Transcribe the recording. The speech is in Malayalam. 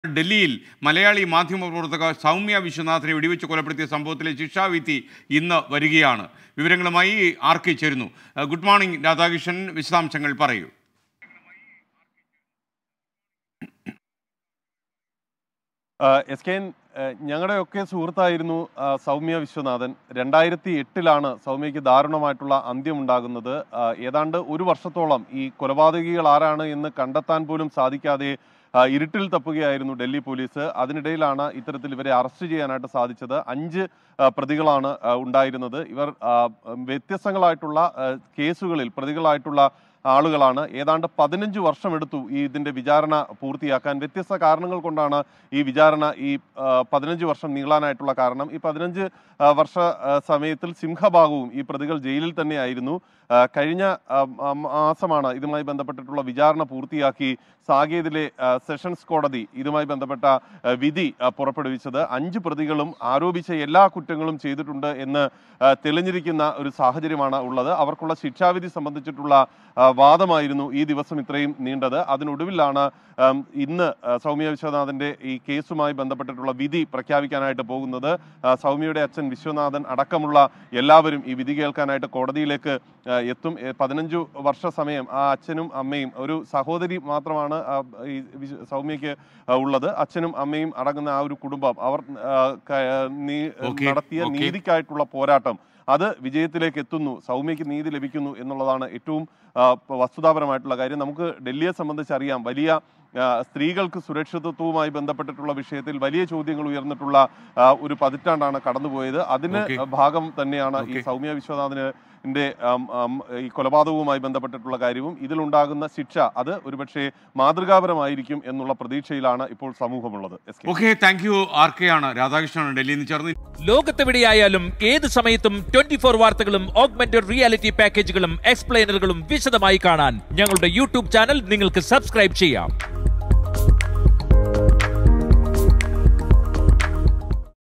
ഡൽഹിയിൽ മലയാളി മാധ്യമപ്രവർത്തക സൗമ്യ വിശ്വനാഥനെ വെടിവെച്ച് കൊലപ്പെടുത്തിയ സംഭവത്തിലെ ശിക്ഷാവിധി ഇന്ന് വരികയാണ്. വിവരങ്ങളുമായി ആർ.കെ. ചേരുന്നു. ഗുഡ് മോർണിംഗ് രാധാകൃഷ്ണൻ, വിശദാംശങ്ങൾ പറയൂ. എസ്.കെ.എൻ, ഞങ്ങളുടെയൊക്കെ സുഹൃത്തായിരുന്നു സൗമ്യ വിശ്വനാഥൻ. 2008-ലാണ് സൗമ്യയ്ക്ക് ദാരുണമായിട്ടുള്ള അന്ത്യമുണ്ടാകുന്നത്. ഏതാണ്ട് ഒരു വർഷത്തോളം ഈ കൊലപാതകികൾ ആരാണ് എന്ന് കണ്ടെത്താൻ പോലും സാധിക്കാതെ ഇരുട്ടിൽ തപ്പുകയായിരുന്നു ഡൽഹി പോലീസ്. അതിനിടയിലാണ് ഇത്തരത്തിൽ ഇവരെ അറസ്റ്റ് ചെയ്യാനായിട്ട് സാധിച്ചത്. 5 പ്രതികളാണ് ഉണ്ടായിരുന്നത്. ഇവർ വ്യത്യസ്തങ്ങളായിട്ടുള്ള കേസുകളിൽ പ്രതികളായിട്ടുള്ള ആളുകളാണ്. ഏതാണ്ട് 15 വർഷമെടുത്തു ഇതിന്റെ വിചാരണ പൂർത്തിയാക്കാൻ. വ്യത്യസ്ത കാരണങ്ങൾ കൊണ്ടാണ് ഈ വിചാരണ 15 വർഷം നീളാനായിട്ടുള്ള കാരണം. ഈ 15 വർഷ സമയത്തിൽ സിംഹഭാഗവും ഈ പ്രതികൾ ജയിലിൽ തന്നെയായിരുന്നു. കഴിഞ്ഞ മാസമാണ് ഇതുമായി ബന്ധപ്പെട്ടിട്ടുള്ള വിചാരണ പൂർത്തിയാക്കി സാകേതിലെ സെഷൻസ് കോടതി ഇതുമായി ബന്ധപ്പെട്ട വിധി പുറപ്പെടുവിച്ചത്. 5 പ്രതികളും ആരോപിച്ച എല്ലാ കുറ്റങ്ങളും ചെയ്തിട്ടുണ്ട് എന്ന് തെളിഞ്ഞിരിക്കുന്ന ഒരു സാഹചര്യമാണ് ഉള്ളത്. അവർക്കുള്ള ശിക്ഷാവിധി സംബന്ധിച്ചിട്ടുള്ള വാദമായിരുന്നു ഈ ദിവസം ഇത്രയും നീണ്ടത്. അതിനൊടുവിലാണ് ഇന്ന് സൗമ്യ വിശ്വനാഥന്റെ ഈ കേസുമായി ബന്ധപ്പെട്ടിട്ടുള്ള വിധി പ്രഖ്യാപിക്കാനായിട്ട് പോകുന്നത്. സൗമ്യയുടെ അച്ഛൻ വിശ്വനാഥൻ അടക്കമുള്ള എല്ലാവരും ഈ വിധി കേൾക്കാനായിട്ട് കോടതിയിലേക്ക് എത്തും. 15 വർഷ സമയം ആ അച്ഛനും അമ്മയും, ഒരു സഹോദരി മാത്രമാണ് ഈ സൗമ്യയ്ക്ക് ഉള്ളത്. അച്ഛനും അമ്മയും അടങ്ങുന്ന ആ ഒരു കുടുംബം അവർ നടത്തിയ നീതിക്കായിട്ടുള്ള പോരാട്ടം അത് വിജയത്തിലേക്ക് എത്തുന്നു. സൗമ്യയ്ക്ക് നീതി ലഭിക്കുന്നു എന്നുള്ളതാണ് ഏറ്റവും വസ്തുതാപരമായിട്ടുള്ള കാര്യം. നമുക്ക് ഡൽഹിയെ സംബന്ധിച്ചറിയാം, വലിയ സ്ത്രീകൾക്ക് സുരക്ഷിതത്വവുമായി ബന്ധപ്പെട്ടിട്ടുള്ള വിഷയത്തിൽ വലിയ ചോദ്യങ്ങൾ ഉയർന്നിട്ടുള്ള ഒരു പതിറ്റാണ്ടാണ് കടന്നുപോയത്. അതിന് ഭാഗം തന്നെയാണ് ഈ സൗമ്യ വിശ്വനാഥന്റെ ഈ കൊലപാതകവുമായി ബന്ധപ്പെട്ടിട്ടുള്ള കാര്യവും. ഇതിലുണ്ടാകുന്ന ശിക്ഷ അത് ഒരുപക്ഷെ മാതൃകാപരമായിരിക്കും എന്നുള്ള പ്രതീക്ഷയിലാണ് ഇപ്പോൾ സമൂഹമുള്ളത്. Thank you. ആർ.കെ. ആണ് രാധാകൃഷ്ണനാണ് ഡൽഹിയിൽ നിന്ന് ചേർന്ന്. ലോകത്തെവിടെയായാലും ഏത് സമയത്തും 24 വാർത്തകളും ഓഗ്മെന്റഡ് റിയാലിറ്റി പാക്കേജുകളും എക്സ്പ്ലെയിനറുകളും വിശദമായി കാണാൻ ഞങ്ങളുടെ യൂട്യൂബ് ചാനൽ നിങ്ങൾക്ക് സബ്സ്ക്രൈബ് ചെയ്യാം.